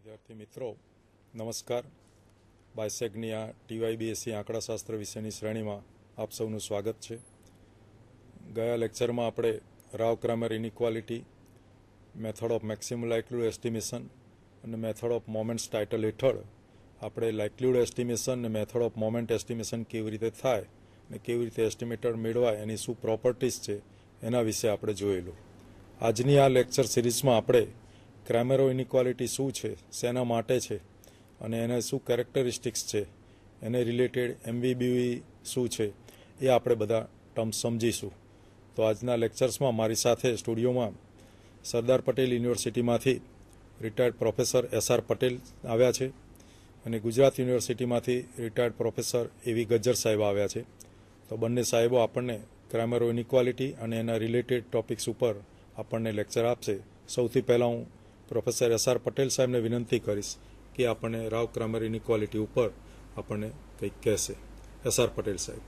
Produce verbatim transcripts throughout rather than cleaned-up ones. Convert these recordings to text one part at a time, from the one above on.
વિદ્યાર્થી મિત્રો નમસ્કાર. બાયસેગની આ ટીવાયબીએસસી આંકડાશાસ્ત્ર વિષયની શ્રેણીમાં આપ સૌનું સ્વાગત છે. ગયા લેક્ચરમાં આપણે Rao Cramer inequality, method of maximum likelihood estimation અને મેથડ ઓફ મોમેન્ટ્સ ટાઇટલ હેઠળ આપણે લાઇક્લીહુડ એસ્ટિમેશન અને મેથડ ઓફ મોમેન્ટ એસ્ટિમેશન કેવી રીતે થાય અને કેવી રીતે એસ્ટિમેટર મેળવાય, એની શું પ્રોપર્ટીઝ છે એના વિશે આપણે જોયેલું. આજની આ લેક્ચર સિરીઝમાં આપણે ક્રામેરો ઇનઇક્વાલિટી શું છે, શેના માટે છે અને એને શું કેરેક્ટરિસ્ટિક્સ છે, એને રિલેટેડ એમવીબીવી શું છે, એ આપણે બધા ટર્મ્સ સમજીશું. તો આજના લેક્ચર્સમાં મારી સાથે સ્ટુડિયોમાં સરદાર પટેલ યુનિવર્સિટીમાંથી retired professor S R Patel આવ્યા છે અને ગુજરાત યુનિવર્સિટીમાંથી રિટાયર્ડ પ્રોફેસર એવી ગજ્જર સાહેબ આવ્યા છે. તો બંને સાહેબો આપણને ક્રામેરો ઇનઇક્વાલિટી અને એના રિલેટેડ ટોપિક્સ ઉપર આપણને લેક્ચર આપશે. સૌથી પહેલાં હું પ્રોફેસર એસ આર પટેલ સાહેબને વિનંતી કરીશ કે આપણને રાવ ક્રામર ઇનઇક્વાલિટી ઉપર આપણને કંઈક કહેશે. એસ આર પટેલ સાહેબ.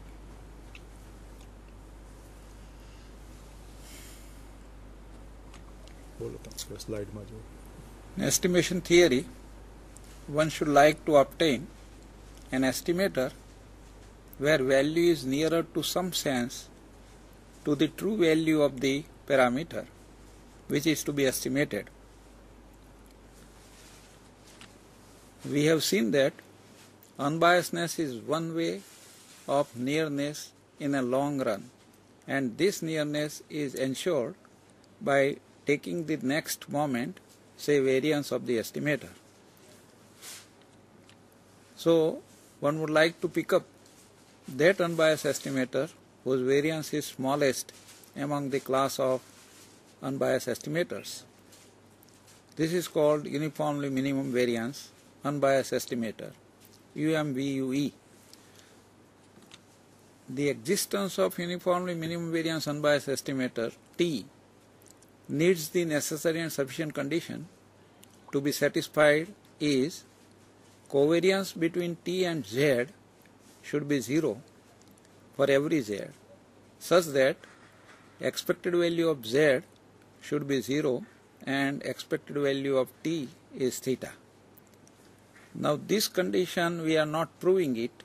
બોલો તમે સ્લાઇડમાં જો. In estimation theory, one should like to obtain an estimator where value is nearer to some sense to the true value of the parameter which is to be estimated. We have seen that unbiasedness is one way of nearness in a long run, and this nearness is ensured by taking the next moment, say variance of the estimator. So one would like to pick up that unbiased estimator whose variance is smallest among the class of unbiased estimators. This is called uniformly minimum variance unbiased estimator, U M V U E. The existence of uniformly minimum variance unbiased estimator T needs the necessary and sufficient condition to be satisfied is covariance between T and Z should be zero for every Z, such that expected value of Z should be zero and expected value of T is theta. Now this condition we are not proving it,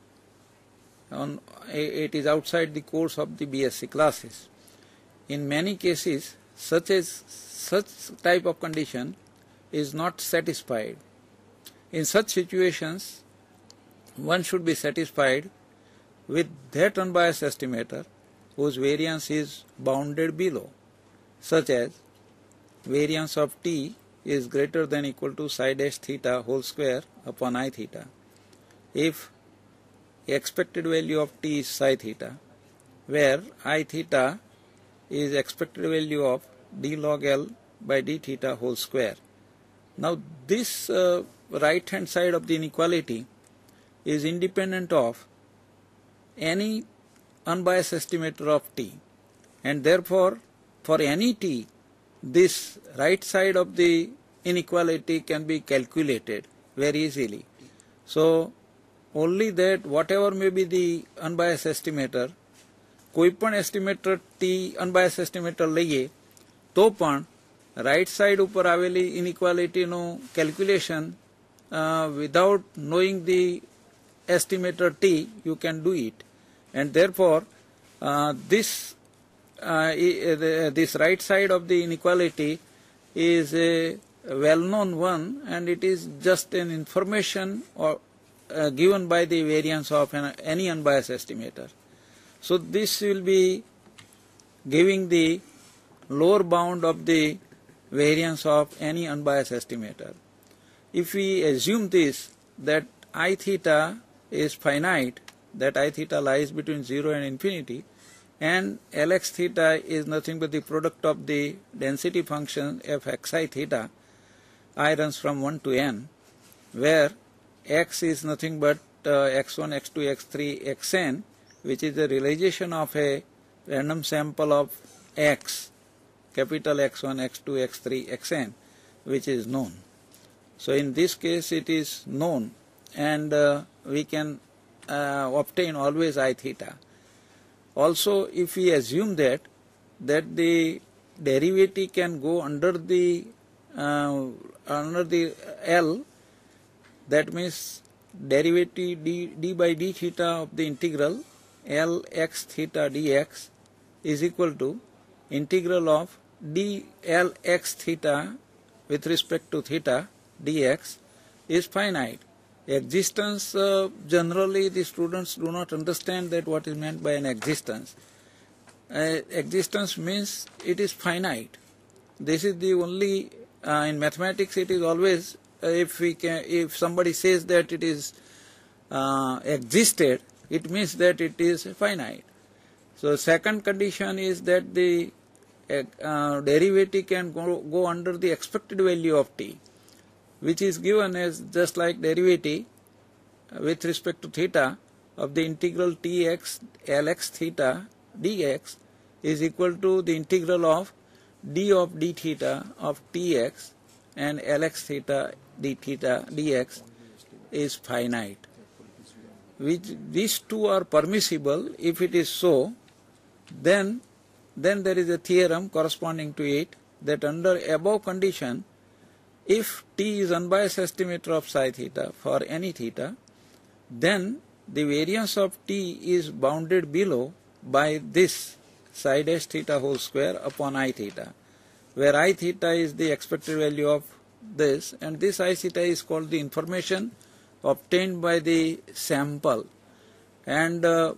on, it is outside the course of the B S c classes. In many cases such as such type of condition is not satisfied. In such situations one should be satisfied with that unbiased estimator whose variance is bounded below, such as variance of T is greater than equal to psi dash theta whole square upon I theta if expected value of T is psi theta, where I theta is expected value of d log L by d theta whole square. Now this uh, right hand side of the inequality is independent of any unbiased estimator of T, and therefore for any T this right side of the inequality can be calculated very easily. So only that whatever may be the unbiased estimator, કોઈપણ એસ્ટિમેટર T unbiased estimator લઈએ તો પણ right side ઉપર આવેલી inequalityનું calculation uh, without knowing the estimator T you can do it, and therefore uh, this uh, this right side of the inequality is a well-known one, and it is just an information or uh, given by the variance of an, any unbiased estimator. So this will be giving the lower bound of the variance of any unbiased estimator. If we assume this, that I theta is finite, that I theta lies between zero and infinity, and Lx theta is nothing but the product of the density function f xi theta, I runs from one to n, where x is nothing but uh, x one, x two, x three, xn, which is the realization of a random sample of x, capital X one, X two, X three, Xn, which is known. So in this case it is known, and uh, we can uh, obtain always I theta. Also if we assume that that the derivative can go under the uh, under the L, that means derivative d, d by d theta of the integral L x theta dx is equal to integral of d L x theta with respect to theta dx is finite. Existence, uh, generally the students do not understand that what is meant by an existence. Uh, existence means it is finite. This is the only, uh, in mathematics it is always, uh, if we can, if somebody says that it is uh, existed, it means that it is finite. So second condition is that the uh, derivative can go, go under the expected value of t, which is given as just like derivative with respect to theta of the integral tx Lx theta dx is equal to the integral of d of d theta of tx and Lx theta d theta dx is finite. Which these two are permissible. If it is so, then then there is a theorem corresponding to it that under above condition, if t is unbiased estimator of psi theta for any theta, then the variance of t is bounded below by this psi dash theta whole square upon I theta, where I theta is the expected value of this, and this I theta is called the information obtained by the sample. And uh,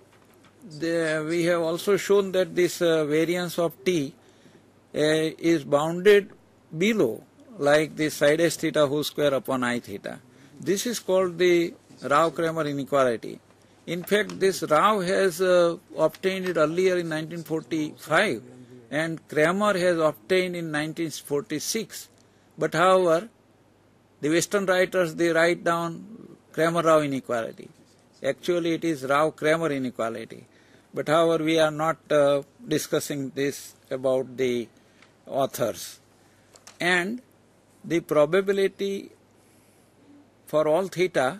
the, we have also shown that this uh, variance of t uh, is bounded below like the psi dash theta whole square upon I theta. This is called the Rao-Kramer inequality. In fact, this Rao has uh, obtained it earlier in nineteen forty-five and Kramer has obtained in nineteen forty-six. But however, the Western writers, they write down Kramer-Rao inequality. Actually, it is Rao-Kramer inequality. But however, we are not uh, discussing this about the authors. And the probability for all theta,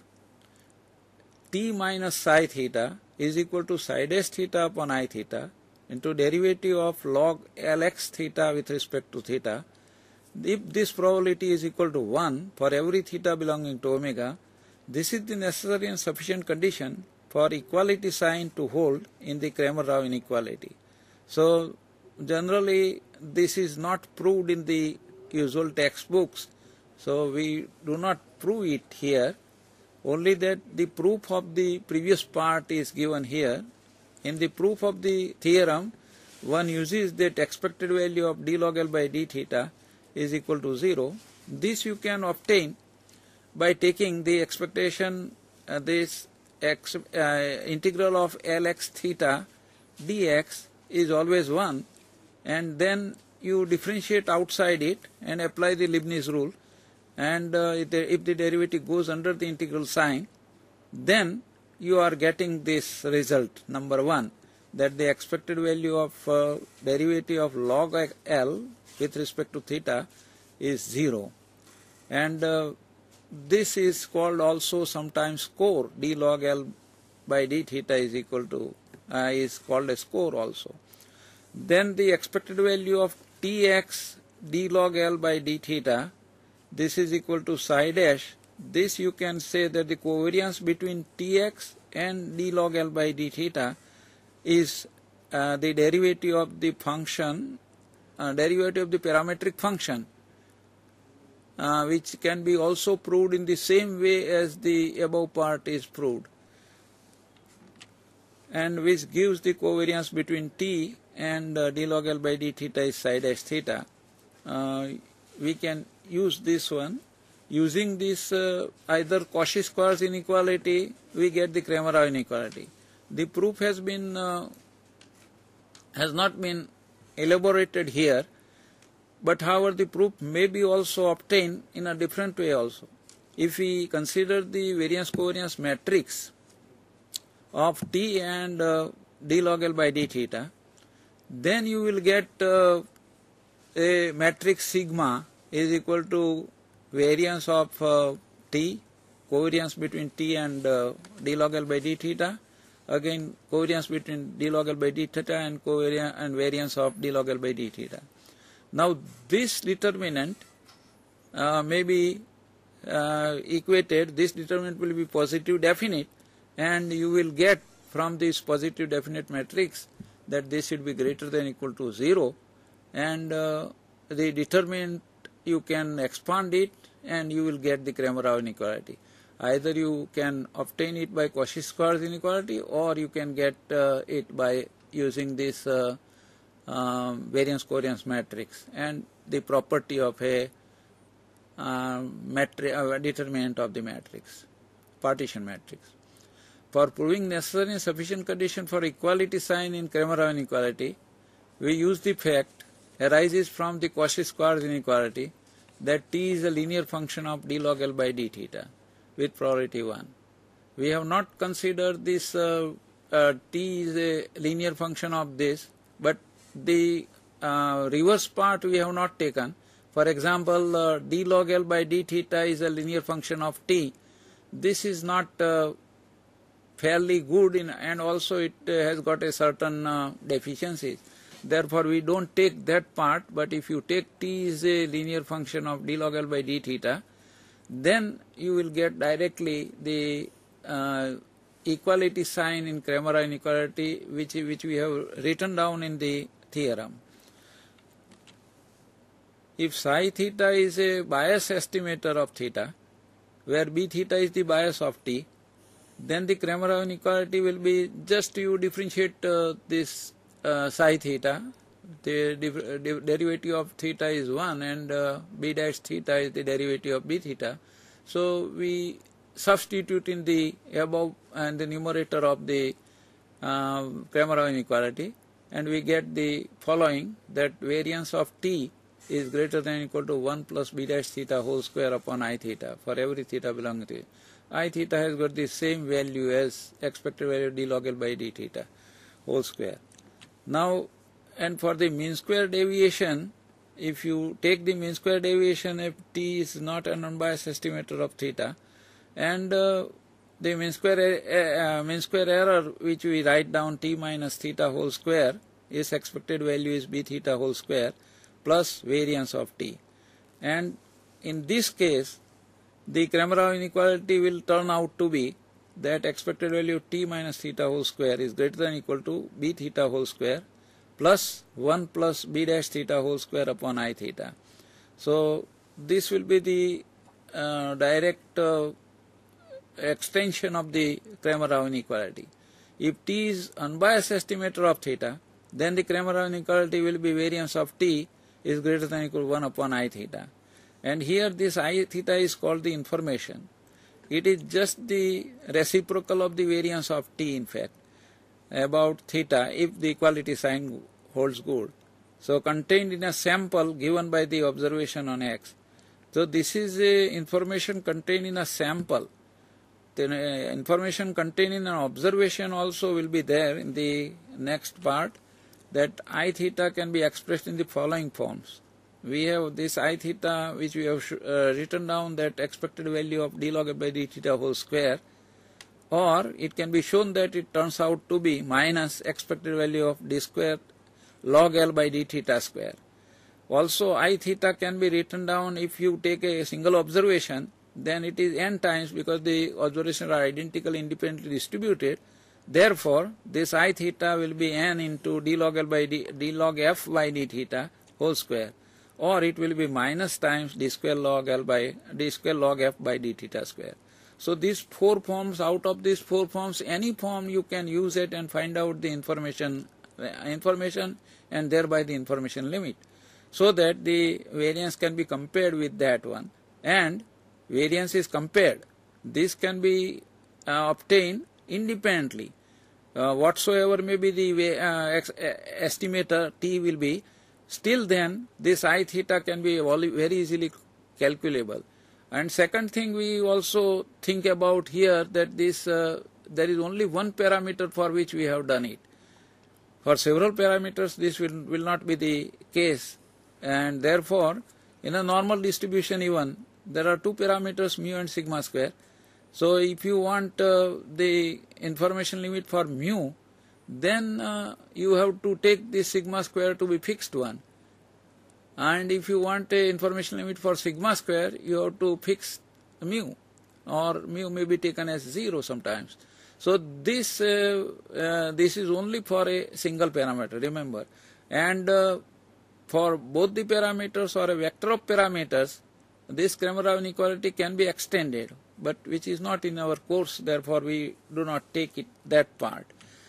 t minus psi theta is equal to psi dash theta upon I theta into derivative of log Lx theta with respect to theta. If this probability is equal to one for every theta belonging to omega, this is the necessary and sufficient condition for equality sign to hold in the Kramer-Rao inequality. So generally this is not proved in the usual textbooks, so we do not prove it here, only that the proof of the previous part is given here. In the proof of the theorem, one uses that expected value of d log L by d theta is equal to zero. This you can obtain by taking the expectation, uh, this ex, uh, integral of Lx theta dx is always one, and then you differentiate outside it and apply the Leibniz rule, and uh, if, the, if the derivative goes under the integral sign, then you are getting this result, number one, that the expected value of uh, derivative of log L with respect to theta is zero. And uh, this is called also sometimes score, d log L by d theta is equal to, uh, is called a score also. Then the expected value of tx d log L by d theta, this is equal to psi dash. This you can say that the covariance between tx and d log L by d theta is uh, the derivative of the function, uh, derivative of the parametric function, uh, which can be also proved in the same way as the above part is proved, and which gives the covariance between t and uh, d log L by d theta is psi dash theta. Uh, we can use this one. Using this uh, either Cauchy-Squarz inequality, we get the Kramer-Rao inequality. The proof has been uh, has not been elaborated here, but however the proof may be also obtained in a different way also. If we consider the variance covariance matrix of t and uh, d log L by d theta, then you will get uh, a matrix sigma is equal to variance of uh, t, covariance between t and uh, d log L by d theta, again covariance between d log L by d theta and covariance and variance of d log L by d theta. Now this determinant uh, may be uh, equated, this determinant will be positive definite, and you will get from this positive definite matrix that this should be greater than or equal to zero, and uh, the determinant you can expand it and you will get the Kramer-Rao inequality. Either you can obtain it by Cauchy-Squarz inequality, or you can get uh, it by using this uh, um, variance covariance matrix and the property of a uh, matri uh, determinant of the matrix, partition matrix. For proving necessary and sufficient condition for equality sign in Kramer-Rao inequality, we use the fact arises from the Cauchy-Squarz inequality that T is a linear function of d log L by d theta with probability one. We have not considered this uh, uh, T is a linear function of this, but the uh, reverse part we have not taken. For example, uh, d log L by d theta is a linear function of T. This is not uh, fairly good in, and also it uh, has got a certain uh, deficiencies. Therefore, we don't take that part, but if you take T is a linear function of d log L by d theta, then you will get directly the uh, equality sign in Kramer-Rao inequality, which, which we have written down in the theorem. If psi theta is a bias estimator of theta, where b theta is the bias of T, then the Kramer-Rao inequality will be just you differentiate uh, this uh, psi theta, the derivative of theta is one, and uh, b dash theta is the derivative of b theta. So we substitute in the above and the numerator of the uh, Kramer-Rao inequality, and we get the following, that variance of T is greater than or equal to one plus b dash theta whole square upon I theta for every theta belonging to it. I theta has got the same value as expected value of d log L by d theta whole square. Now, and for the mean square deviation, if you take the mean square deviation, if T is not an unbiased estimator of theta, and uh, the mean square, uh, mean square error which we write down T minus theta whole square, is expected value is b theta whole square plus variance of T. And in this case, the Kramer-Rao inequality will turn out to be that expected value of T minus theta whole square is greater than or equal to b theta whole square plus one plus b dash theta whole square upon I theta. So this will be the uh, direct uh, extension of the Kramer-Rao inequality. If T is unbiased estimator of theta, then the Kramer-Rao inequality will be variance of T is greater than or equal to one upon I theta. And here this I theta is called the information. It is just the reciprocal of the variance of T, in fact, about theta if the equality sign holds good. So contained in a sample given by the observation on X. So this is a information contained in a sample. The information contained in an observation also will be there in the next part, that I theta can be expressed in the following forms. We have this I theta which we have uh, written down, that expected value of d log L by d theta whole square, or it can be shown that it turns out to be minus expected value of d square log L by d theta square. Also I theta can be written down, if you take a single observation, then it is n times, because the observations are identically independently distributed. Therefore this I theta will be n into d log L by d, d log f by d theta whole square, or it will be minus times d square log L by d square log f by d theta square. So these four forms, out of these four forms, any form you can use it and find out the information, information and thereby the information limit, so that the variance can be compared with that one, and variance is compared. This can be uh, obtained independently. Uh, whatsoever may be the uh, ex estimator T will be, still then this I theta can be very easily calculable. And second thing we also think about here, that this uh, there is only one parameter for which we have done it. For several parameters this will, will not be the case, and therefore in a normal distribution even there are two parameters, mu and sigma square. So if you want uh, the information limit for mu, then uh, you have to take the sigma square to be fixed one. And if you want a information limit for sigma square, you have to fix mu, or mu may be taken as zero sometimes. So this uh, uh, this is only for a single parameter, remember. And uh, for both the parameters or a vector of parameters, this Kramer-Rao inequality can be extended, but which is not in our course, therefore we do not take it that part.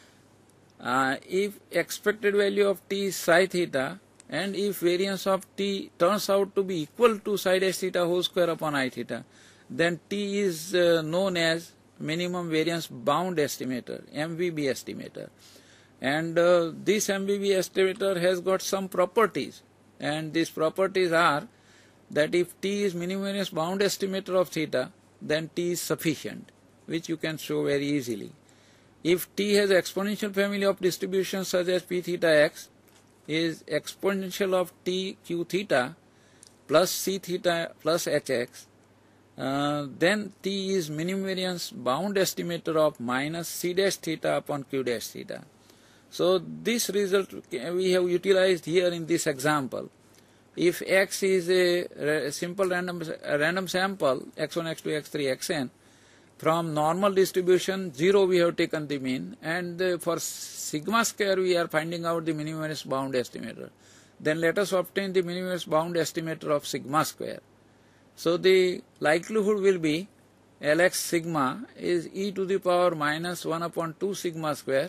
Uh, if expected value of t is psi theta, and if variance of t turns out to be equal to psi dash theta whole square upon I theta, then t is uh, known as minimum variance bound estimator, M V B estimator. And uh, this M V B estimator has got some properties, and these properties are that if t is minimum variance bound estimator of theta, then t is sufficient, which you can show very easily. If t has exponential family of distributions such as p theta x is exponential of t q theta plus c theta plus hx, uh, then t is minimum variance bound estimator of minus c dash theta upon q dash theta. So this result we have utilized here in this example. If x is a simple random, a random sample, x one, x two, x three, xn, from normal distribution, zero we have taken the mean, and uh, for sigma square we are finding out the minimum variance bound estimator. Then let us obtain the minimum variance bound estimator of sigma square. So the likelihood will be Lx sigma is e to the power minus one upon two sigma square,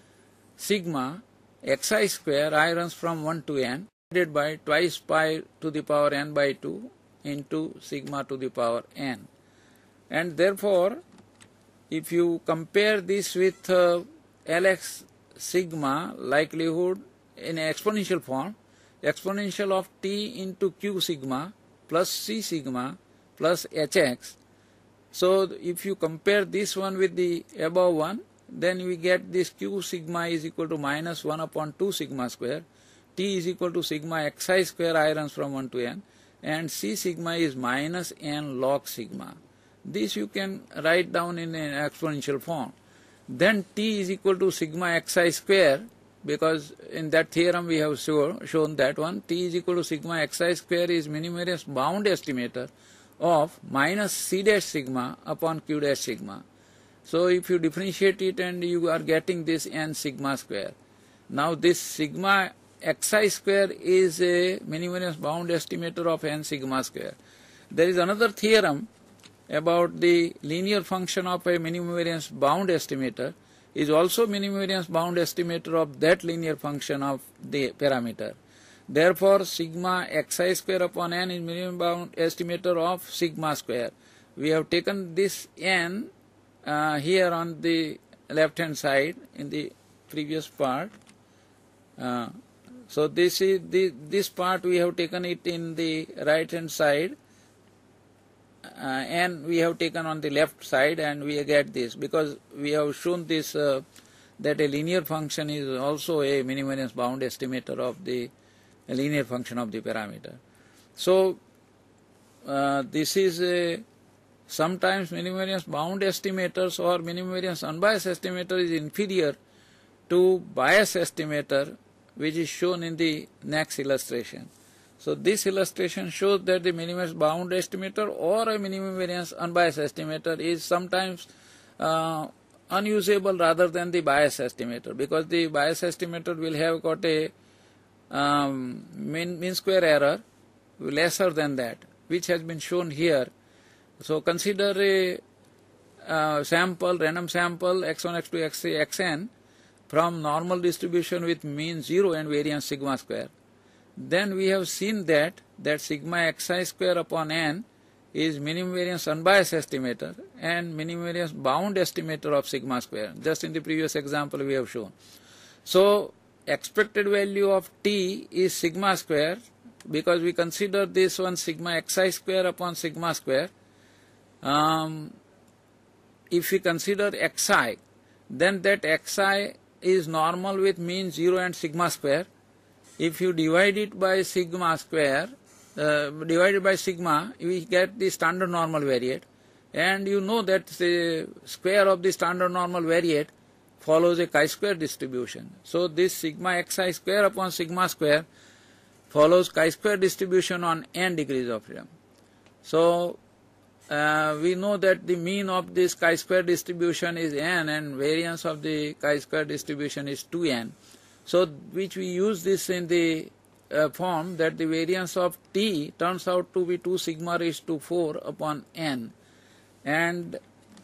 sigma xi square, I runs from one to n, divided by twice pi to the power n by two into sigma to the power n. And therefore, if you compare this with uh, Lx sigma likelihood in exponential form, exponential of t into q sigma plus c sigma plus hx. So if you compare this one with the above one, then we get this q sigma is equal to minus one upon two sigma square, t is equal to sigma xi square, I runs from one to n, and c sigma is minus n log sigma. This you can write down in an exponential form. Then t is equal to sigma xi square, because in that theorem we have show, shown that one, t is equal to sigma xi square is minimum variance bound estimator of minus c dash sigma upon q dash sigma. So if you differentiate it, and you are getting this n sigma square. Now this sigma xi square is a minimum variance bound estimator of n sigma square. There is another theorem about the linear function of a minimum variance bound estimator is also minimum variance bound estimator of that linear function of the parameter. Therefore, sigma xi square upon n is minimum bound estimator of sigma square. We have taken this n uh, here on the left hand side in the previous part. Uh, so this is the, this part we have taken it in the right hand side. Uh, and we have taken on the left side, and we get this because we have shown this uh, that a linear function is also a minimum variance bound estimator of the linear function of the parameter. So uh, this is a sometimes minimum variance bound estimators or minimum variance unbiased estimator is inferior to bias estimator, which is shown in the next illustration. So this illustration shows that the minimum variance bound estimator or a minimum variance unbiased estimator is sometimes uh, unusable rather than the bias estimator, because the bias estimator will have got a um, mean, mean square error lesser than that, which has been shown here. So consider a uh, sample, random sample x one, x two, x three, xn from normal distribution with mean zero and variance sigma square. Then we have seen that that sigma xi square upon n is minimum variance unbiased estimator and minimum variance bound estimator of sigma square. Just in the previous example we have shown. So expected value of t is sigma square, because we consider this one sigma xi square upon sigma square. Um, if we consider xi, then that xi is normal with mean zero and sigma square. If you divide it by sigma square, uh, divided by sigma, we get the standard normal variate, and you know that the square of the standard normal variate follows a chi-square distribution. So this sigma xi square upon sigma square follows chi-square distribution on n degrees of freedom. So uh, we know that the mean of this chi-square distribution is n and variance of the chi-square distribution is two n. So which we use this in the uh, form that the variance of t turns out to be two sigma raised to four upon n. And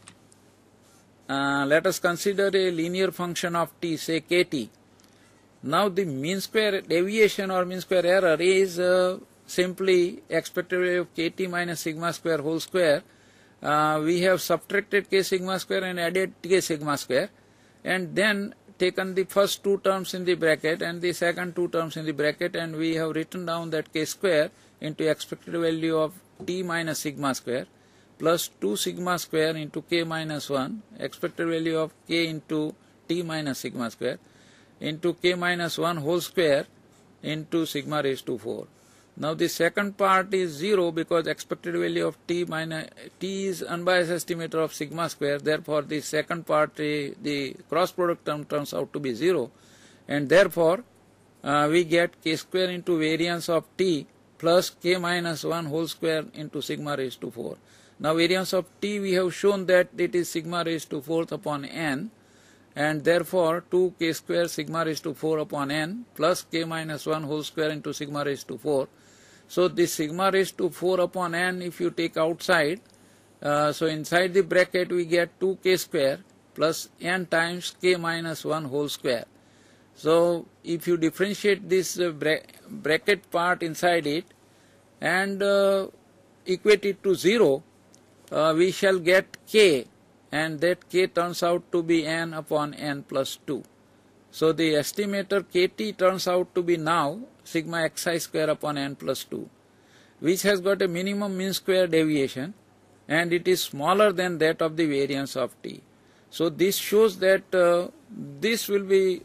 uh, let us consider a linear function of t, say kt. Now the mean square deviation or mean square error is uh, simply expected value of kt minus sigma square whole square. Uh, we have subtracted k sigma square and added k sigma square, and then taken the first two terms in the bracket and the second two terms in the bracket, and we have written down that k square into expected value of t minus sigma square plus two sigma square into k minus one, expected value of k into t minus sigma square, into k minus one whole square into sigma raised to four. Now the second part is zero because expected value of t minus t is unbiased estimator of sigma square. Therefore the second part, the, the cross product term turns out to be zero, and therefore uh, we get k square into variance of t plus k minus one whole square into sigma raised to four. Now variance of t, we have shown that it is sigma raised to fourth upon n, and therefore two k square sigma raised to four upon n plus k minus one whole square into sigma raised to four. So this sigma raised to four upon n, if you take outside, uh, so inside the bracket we get two k square plus n times k minus one whole square. So if you differentiate this uh, bra bracket part inside it and uh, equate it to zero, uh, we shall get k, and that k turns out to be n upon n plus two. So the estimator kt turns out to be now sigma xi square upon n plus two, which has got a minimum mean square deviation, and it is smaller than that of the variance of t. So this shows that uh, this will be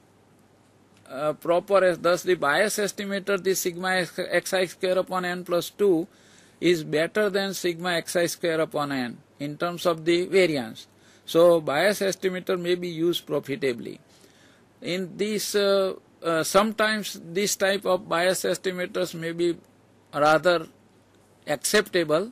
uh, proper, as thus the bias estimator, this sigma xi square upon n plus two is better than sigma xi square upon n in terms of the variance. So bias estimator may be used profitably. In this, uh, uh, sometimes this type of bias estimators may be rather acceptable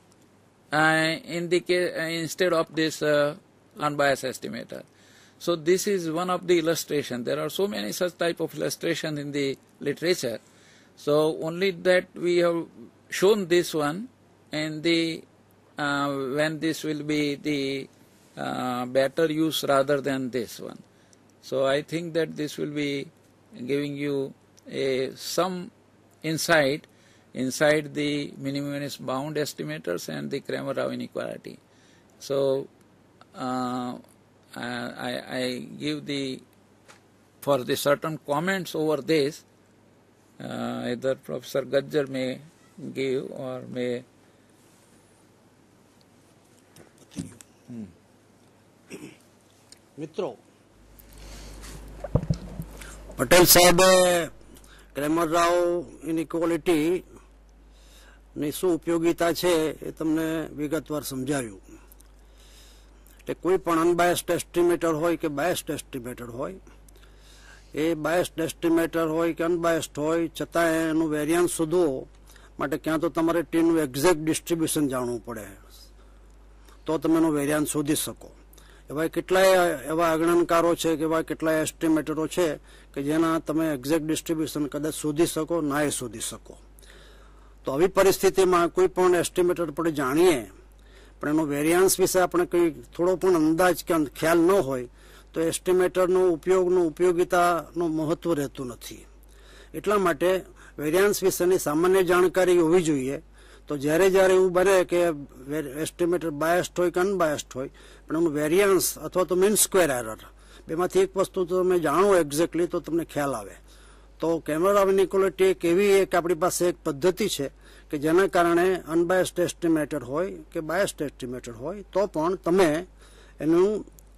uh, in the case, uh, instead of this uh, unbiased estimator. So this is one of the illustration. There are so many such type of illustrations in the literature. So only that we have shown this one, and the uh, when this will be the uh, better use rather than this one. So I think that this will be giving you a some insight inside the minimum bound estimators and the Cramer-Rao inequality. So uh, I, I give the for the certain comments over this, uh, either Professor Gajjar may give or may. Hmm. મિત્રો, પટેલ સાહેબે ક્રેમર-રાવ inequality ની શું ઉપયોગિતા છે એ તમને વિગતવાર સમજાવ્યું. એટલે કોઈ પણ અનબાયસ્ડ એસ્ટિમેટર હોય કે બાયસ્ડ એસ્ટિમેટર હોય, એ બાયસ્ડ એસ્ટિમેટર હોય કે અનબાયસ્ડ હોય, છતાં એનું વેરિયન્સ શોધવો માટે ક્યાં તો તમારે ટીનું એક્ઝેક્ટ ડિસ્ટ્રીબ્યુશન જાણવું પડે, તો તમે એનું વેરિયન્સ શોધી શકો. એવા કેટલાય એવા અગણનકારો છે કે એવા કેટલાય એસ્ટિમેટરો છે કે જેના તમે એક્ઝેક્ટ ડિસ્ટ્રીબ્યુશન કદાચ શોધી શકો ના એ શોધી શકો. તો આવી પરિસ્થિતિમાં કોઈ પણ એસ્ટિમેટર આપણે જાણીએ પણ એનો વેરિયન્સ વિશે આપણે કંઈ થોડો પણ અંદાજ કે ખ્યાલ ન હોય તો એસ્ટિમેટરનો ઉપયોગનો ઉપયોગિતાનું મહત્વ રહેતું નથી. એટલા માટે વેરિયન્સ વિશેની સામાન્ય જાણકારી હોવી જોઈએ. તો જ્યારે જ્યારે એવું બને કે એસ્ટિમેટર બાયસ્ડ હોય કે અનબાયસ્ડ હોય, પણ એનું વેરિયન્સ અથવા તો મીન સ્ક્વેર એરર બેમાંથી એક વસ્તુ તમે જાણો એક્ઝેક્ટલી તો તમને ખ્યાલ આવે. તો ક્રેમર-રાવ ઇનઇક્વાલિટી એક એવી એક આપણી પાસે એક પદ્ધતિ છે કે જેના કારણે અનબાયસ્ડ એસ્ટિમેટર હોય કે બાયસ્ડ એસ્ટિમેટર હોય તો પણ તમે એનું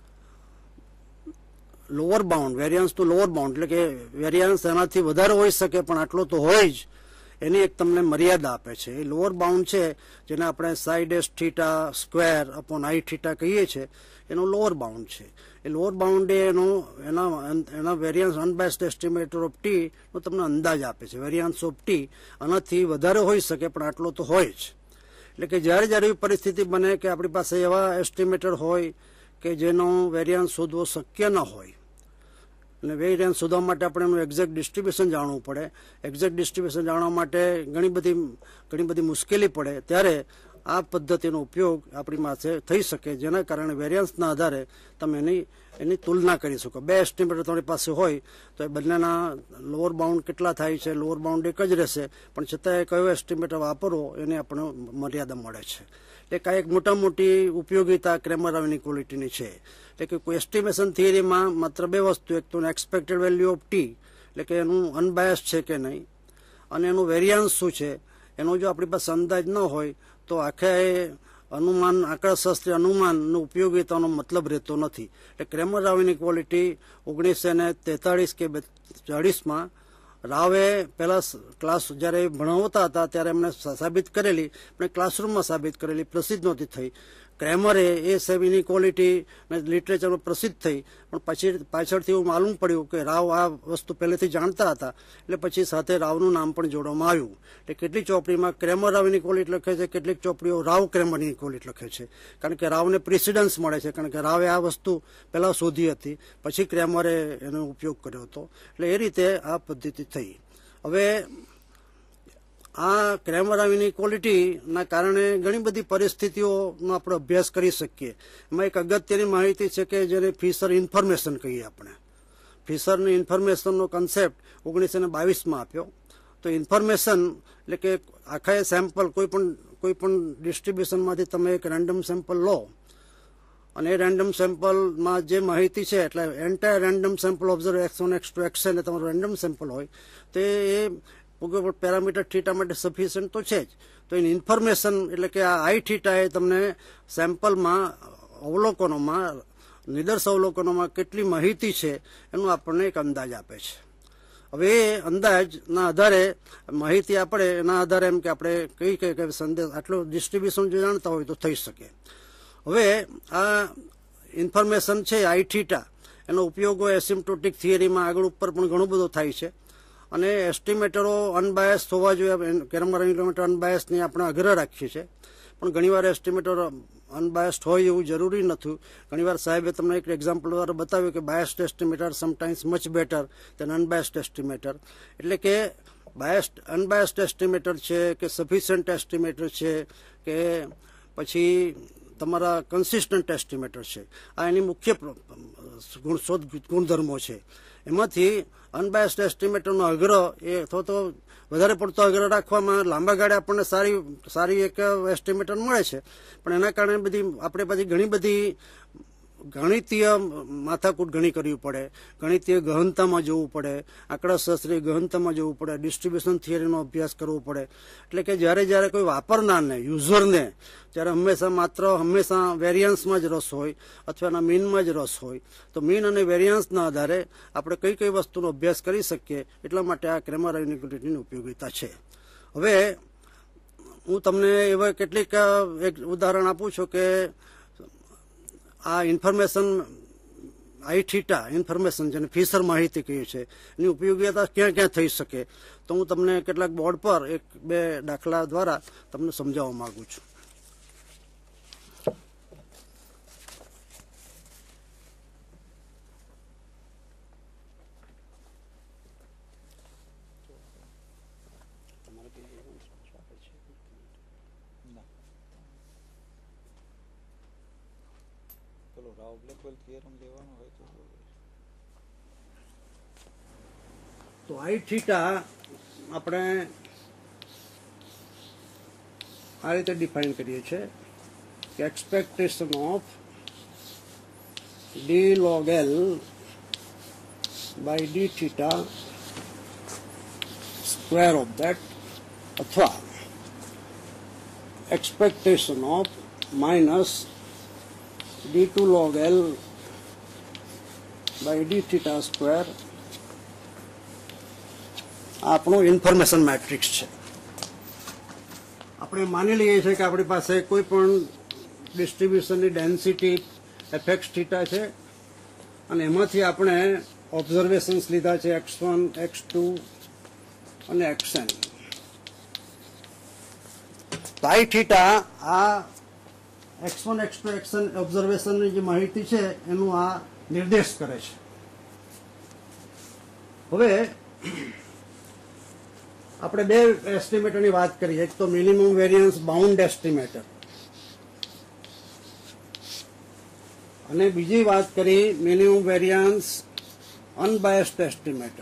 લોઅર બાઉન્ડ વેરિયન્સ તો લોઅર બાઉન્ડ એટલે કે વેરિયન્સ એનાથી વધારે હોઈ શકે પણ આટલો તો હોય જ એની એક તમને મર્યાદા આપે છે. એ લોઅર બાઉન્ડ છે જેને આપણે side S theta square upon I theta કહીએ છીએ, એનો લોઅર બાઉન્ડ છે. એ લોઅર બાઉન્ડ એનો એના એના variance unbiased estimator of T નો તમને અંદાજ આપે છે. વેરિયન્સ ઓફ ટી આનાથી વધારે હોઈ શકે પણ આટલો તો હોય જ. એટલે કે જ્યારે જ્યારે એવી પરિસ્થિતિ બને કે આપણી પાસે એવા એસ્ટિમેટર હોય કે જેનો વેરિયન્સ શોધવો શક્ય ન હોય અને વેરિયન્સ શોધવા માટે આપણે એનું એક્ઝેક્ટ ડિસ્ટ્રીબ્યુશન જાણવું પડે, એક્ઝેક્ટ ડિસ્ટ્રીબ્યુશન જાણવા માટે ઘણી બધી ઘણી બધી મુશ્કેલી પડે, ત્યારે આ પદ્ધતિનો ઉપયોગ આપણી પાસે થઈ શકે, જેના કારણે વેરિયન્સના આધારે તમે એની એની તુલના કરી શકો. બે એસ્ટિમેટર તમારી પાસે હોય તો એ બંનેના લોઅર બાઉન્ડ કેટલા થાય છે, લોઅર બાઉન્ડ એક જ રહેશે, પણ છતાંય કયો એસ્ટિમેટર વાપરવો એની આપણને મર્યાદા મળે છે. એટલે કાંઈ એક મોટા મોટી ઉપયોગિતા ક્રેમર રાવ ઇનઇક્વાલિટીની છે. એટલે કે કોઈ એસ્ટિમેશન થિયરીમાં માત્ર બે વસ્તુ, એક તો એક્સપેક્ટેડ વેલ્યુ ઓફ ટી એટલે કે એનું અનબાયસ્ડ છે કે નહીં, અને એનું વેરિયન્સ શું છે, એનો જો આપણી પાસે અંદાજ ન હોય તો આખા એ અનુમાન આંકડાશાસ્ત્રીય અનુમાનનો ઉપયોગિતાનો મતલબ રહેતો નથી. એટલે ક્રેમર રાવ ઇનઇક્વાલિટી ઓગણીસો ને તેતાળીસ કે ચાળીસમાં રાવે પહેલા ક્લાસ જ્યારે ભણાવતા હતા ત્યારે એમણે સાબિત કરેલી, પણ ક્લાસરૂમમાં સાબિત કરેલી, પ્રસિદ્ધ નહોતી થઈ. ક્રેમરે એ સેબ ઇનઇક્વાલિટી લિટરેચરમાં પ્રસિદ્ધ થઈ, પણ પછી પાછળથી એવું માલુમ પડ્યું કે રાવ આ વસ્તુ પહેલેથી જાણતા હતા, એટલે પછી સાથે રાવનું નામ પણ જોડવામાં આવ્યું. એટલે કેટલીક ચોપડીમાં ક્રેમર રાવ ઇનઇક્વાલિટી લખે છે, કેટલીક ચોપડીઓ રાવ ક્રેમર ઇનઇક્વાલિટી લખે છે, કારણ કે રાવને પ્રિસિડન્સ મળે છે, કારણ કે રાવે આ વસ્તુ પહેલાં શોધી હતી, પછી ક્રેમરે એનો ઉપયોગ કર્યો હતો. એટલે એ રીતે આ પદ્ધતિ થઈ. હવે આ ક્રેમર રાવ ઇનઇક્વાલિટીના કારણે ઘણી બધી પરિસ્થિતિઓનો આપણે અભ્યાસ કરી શકીએ. એમાં એક અગત્યની માહિતી છે કે જેને ફિશર ઇન્ફોર્મેશન કહીએ આપણે. ફિશરની ઇન્ફોર્મેશનનો કન્સેપ્ટ ઓગણીસો ને બાવીસમાં આપ્યો. તો ઇન્ફોર્મેશન એટલે કે આખા સેમ્પલ કોઈ પણ કોઈ પણ ડિસ્ટ્રીબ્યુશનમાંથી તમે એક રેન્ડમ સેમ્પલ લો અને એ રેન્ડમ સેમ્પલમાં જે માહિતી છે, એટલે entire random sample observe X one X two X N એ તમારું રેન્ડમ સેમ્પલ હોય તો એ પેરામીટર થીટા માટે સફિશિયન્ટ તો છે જ. તો એની ઇન્ફોર્મેશન એટલે કે આ આઈ થીટા એ તમને સેમ્પલમાં અવલોકનોમાં નિદર્શ અવલોકનોમાં કેટલી માહિતી છે એનું આપણને એક અંદાજ આપે છે. હવે એ અંદાજના આધારે માહિતી આપણે એના આધારે એમ કે આપણે કઈ કઈ સંદેશ આટલું ડિસ્ટ્રીબ્યુશન જો જાણતા હોય તો થઈ શકે. હવે આ ઇન્ફોર્મેશન છે આઈ થીટા, એનો ઉપયોગો એસિમ્પ્ટોટિક થિયરીમાં આગળ ઉપર પણ ઘણો બધો થાય છે, અને એસ્ટિમેટરો અનબાયસ હોવા જોઈએ. ક્રેમર ઇનઇક્વાલિટી અનબાયસની આપણે આગ્રહ રાખીએ છીએ, પણ ઘણીવાર એસ્ટિમેટર અનબાયસ્ડ હોય એવું જરૂરી નથી. ઘણીવાર સાહેબે તમને એક એક્ઝામ્પલ દ્વારા બતાવ્યું કે biased estimator sometimes much better than unbiased estimator. એટલે કે બાયસ્ડ અનબાયસ્ડ એસ્ટિમેટર છે કે સફિશિયન્ટ એસ્ટિમેટર છે કે પછી તમારા કન્સિસ્ટન્ટ એસ્ટિમેટર છે, આ એની મુખ્ય શોધ ગુણધર્મો છે. એમાંથી અનબાયસ્ડ એસ્ટિમેટરનો આગ્રહ એ અથવા તો વધારે પડતો આગ્રહ રાખવામાં લાંબા ગાળે આપણને સારી સારી એક એસ્ટિમેટર મળે છે, પણ એના કારણે બધી આપણે પછી ઘણી બધી ગણિતીય માથાકૂટ ઘણી કરવી પડે, ગણિતીય ગહનતામાં જવું પડે, આંકડાશાસ્ત્રીય ગહનતામાં જવું પડે, ડિસ્ટ્રીબ્યુશન થિયરીનો અભ્યાસ કરવો પડે. એટલે કે જ્યારે જ્યારે કોઈ વાપરનારને યુઝરને જ્યારે હંમેશા માત્ર હંમેશા વેરિયન્સમાં જ રસ હોય અથવા એના મીનમાં જ રસ હોય, તો મીન અને વેરિયન્સના આધારે આપણે કઈ કઈ વસ્તુનો અભ્યાસ કરી શકીએ. એટલા માટે આ ક્રેમર રાવ ઇનઇક્વાલિટીની ઉપયોગિતા છે. હવે હું તમને એવા કેટલીક એક ઉદાહરણ આપું છું કે આ ઇન્ફોર્મેશન આઈ થીટા ઇન્ફોર્મેશન જેને ફિશર માહિતી કહીએ છે એની ઉપયોગિતા ક્યાં ક્યાં થઈ શકે, તો હું તમને કેટલાક બોર્ડ પર એક બે દાખલા દ્વારા તમને સમજાવવા માંગુ છું. તો આઈ થીટા આપણે આ રીતે ડિફાઇન કરીએ છીએ કે expectation of d log L by d theta square of that, અથવા expectation of minus d two log L by d theta square. આપણું ઇન્ફોર્મેશન મેટ્રિક્સ છે. આપણે માની લઈએ છીએ કે આપણી પાસે કોઈ પણ ડિસ્ટ્રીબ્યુશનની ડેન્સિટી એફએક્સ થીટા છે અને એમાંથી આપણે ઓબ્ઝર્વેશન્સ લીધા છે એક્સ વન એક્સ ટુ અને એક્સએન. તો આઈ થીટા આ X one X two X N ઓબ્ઝર્વેશનની જે માહિતી છે એનું આ નિર્દેશ કરે છે. હવે આપણે બે એસ્ટિમેટરની વાત કરીએ. એક તો મિનિમમ વેરિયન્સ બાઉન્ડ એસ્ટિમેટર અને બીજી વાત કરી મિનિમમ વેરિયન્સ અનબાયસ્ડ એસ્ટિમેટર.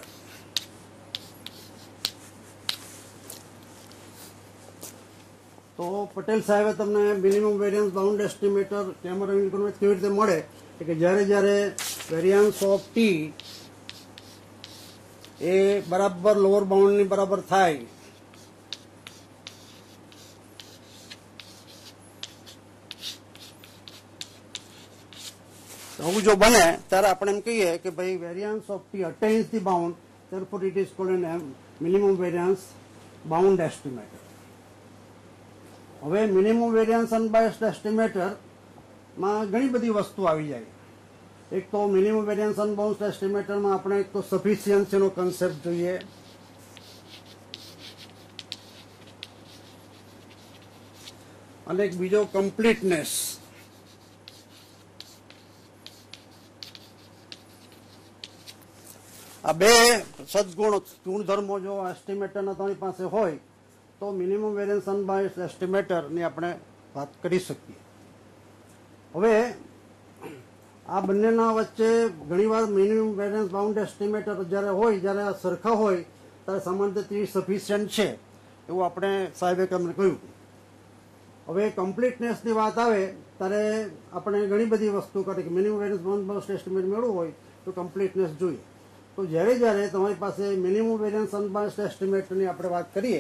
તો પટેલ સાહેબે તમને minimum variance bound estimator camera increment કેવી રીતે મળે કે જ્યારે જ્યારે વેરિયન્સ ઓફ ટી એ બરાબર લોઅર બાઉન્ડની બરાબર થાય આવું જો બને ત્યારે આપણે એમ કહીએ કે ભાઈ variance of T attains the bound, therefore it is called an minimum variance bound estimator. હવે મિનિમમ વેરિયન્સ અનબાયસ્ડ એસ્ટિમેટર માં ઘણી બધી વસ્તુ આવી જાય. એક તો મિનિમમ વેરિયન્સ અનબાઉન્ડ એસ્ટિમેટરમાં આપણે એક તો સફિશિયન્સીનો કન્સેપ્ટ જોઈએ, અને એક બીજો કમ્પ્લીટનેસ. આ બે સદગુણ ગુણધર્મો જો એસ્ટિમેટરના તમારી પાસે હોય તો મિનિમમ વેરિયન્સ અનબાયસ્ડ એસ્ટિમેટરની આપણે વાત કરી શકીએ. હવે આ બંનેના વચ્ચે ઘણીવાર મિનિમમ વેરિયન્સ બાઉન્ડ એસ્ટિમેટર જ્યારે હોય, જ્યારે આ સરખા હોય ત્યારે સામાન્ય સફિશિયન્ટ છે એવું આપણે સાહેબે તમને કહ્યું. હવે કમ્પ્લીટનેસની વાત આવે ત્યારે આપણે ઘણી બધી વસ્તુ કરે કે મિનિમમ વેરિયન્સ બાઉન્ડ એસ્ટિમેટ મેળવવું હોય તો કમ્પ્લીટનેસ જોઈએ. તો જ્યારે જ્યારે તમારી પાસે મિનિમમ વેરિયન્સ અનબાયસ્ડ એસ્ટિમેટરની આપણે વાત કરીએ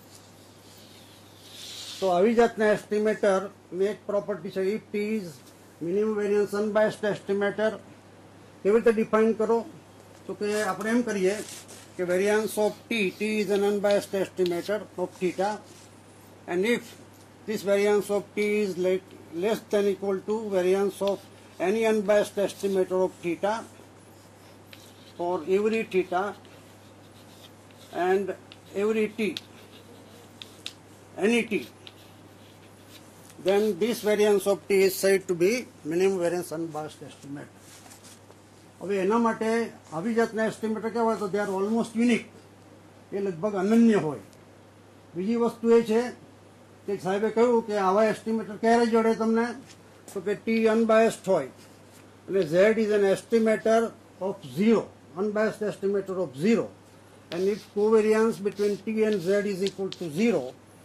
તો આવી જાતના એસ્ટિમેટરની એક પ્રોપર્ટી છે, if T is minimum variance unbiased estimator. કેવી રીતે ડિફાઇન કરો? તો કે આપણે એમ કરીએ કે variance of T T is an unbiased estimator of theta, and if this variance of t is less than equal to variance of any unbiased estimator of theta for every theta and every t, any t, then this variance of t is said to be minimum variance unbiased estimate. હવે એના માટે આવી જાતના એસ્ટિમેટર કેવા હોય તો they are almost unique, એ લગભગ અનન્ય હોય. બીજી વસ્તુ એ છે કે સાહેબે કહ્યું કે આવા એસ્ટિમેટર ક્યારે જોડે તમને, તો કે ટી અનબાયસ્ડ હોય અને Z is an estimator of zero, unbiased estimator of zero, and if covariance between T and Z is equal to zero.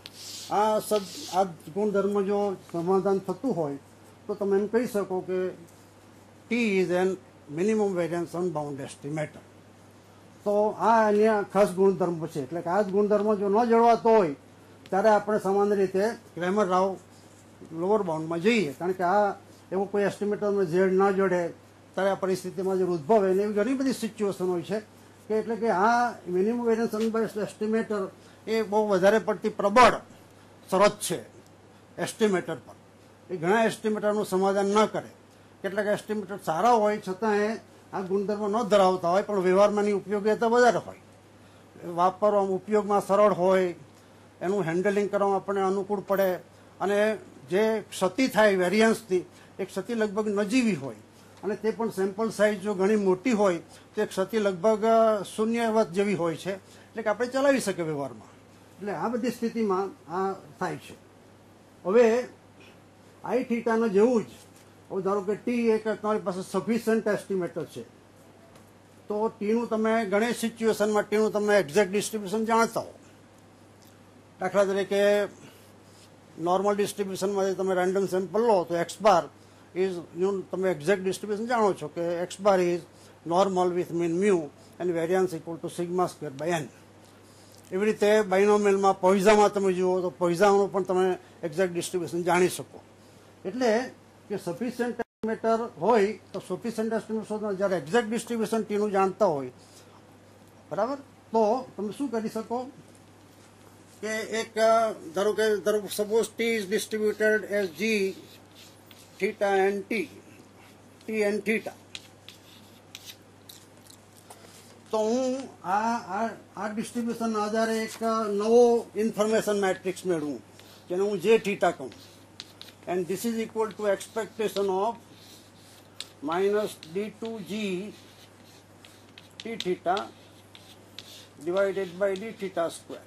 આ સદ આ ગુણધર્મ જો સમાધાન થતું હોય તો તમે એમ કહી શકો કે T is an minimum variance unbound estimator. તો આ અન્ય ખાસ ગુણધર્મ છે. એટલે કે આ જ ગુણધર્મ જો ન જળવાતો હોય ત્યારે આપણે સામાન્ય રીતે ક્રેમર રાવ લોઅર બાઉન્ડમાં જઈએ, કારણ કે આ એવો કોઈ એસ્ટિમેટરમાં ઝેડ ના જોડે ત્યારે આ પરિસ્થિતિમાં જે ઉદ્ભવે ને એવી ઘણી બધી સિચ્યુએશન હોય છે કે એટલે કે આ મિનિમમ વેરિયન્સ અનબાયસ્ડ એસ્ટિમેટર એ બહુ વધારે પડતી પ્રબળ શરત છે એસ્ટિમેટર પર. એ ઘણા એસ્ટિમેટરનું સમાધાન ન કરે. કેટલાક એસ્ટિમેટર સારા હોય છતાં એ આ ગુણધર્મ ન ધરાવતા હોય પણ વ્યવહારમાંની ઉપયોગીતા વધારે હોય, વાપરવામાં ઉપયોગમાં સરળ હોય, એનું હેન્ડલિંગ કરવામાં આપણને અનુકૂળ પડે, અને જે ક્ષતિ થાય વેરિયન્સની એ ક્ષતિ લગભગ નજીવી હોય, અને તે પણ સેમ્પલ સાઇઝ જો ઘણી મોટી હોય તો એ ક્ષતિ લગભગ શૂન્યવત જેવી હોય છે, એટલે કે આપણે ચલાવી શકીએ વ્યવહારમાં. એટલે આ બધી સ્થિતિમાં આ થાય છે. હવે આઈ થીટાનો જેવું જ હવે ધારો કે ટી એક તમારી પાસે સફિશિયન્ટ એસ્ટિમેટર છે તો ટીનું તમે ઘણી સિચ્યુએશનમાં ટીનું તમે એક્ઝેક્ટ ડિસ્ટ્રીબ્યુશન જાણતા હો. દાખલા તરીકે નોર્મલ ડિસ્ટ્રીબ્યુશનમાં તમે રેન્ડમ સેમ્પલ લો તો એક્સ બાર ઇઝ તમે એક્ઝેક્ટ ડિસ્ટ્રીબ્યુશન જાણો છો કે X bar is normal with mean mu and variance equal to sigma square by N. એવી રીતે બાયનોમિયલમાં પોઈઝામાં તમે જુઓ તો પોઈઝાનું પણ તમે એક્ઝેક્ટ ડિસ્ટ્રીબ્યુશન જાણી શકો. એટલે કે સફિશિયન્ટ એસ્ટિમેટર હોય તો સફિશિયન્ટ એસ્ટિમેટર જ્યારે એક્ઝેક્ટ ડિસ્ટ્રીબ્યુશન ટીનું જાણતા હોય બરાબર, તો તમે શું કરી શકો કે એક ધારો કે ધારો suppose T is distributed as G theta and T T and theta, તો હું આ આ ડિસ્ટ્રીબ્યુશનના આધારે એક નવો ઇન્ફોર્મેશન મેટ્રિક્સ મેળવું જેને હું જે થીટા કહું, and this is equal to expectation of minus d two G T theta divided by d theta square.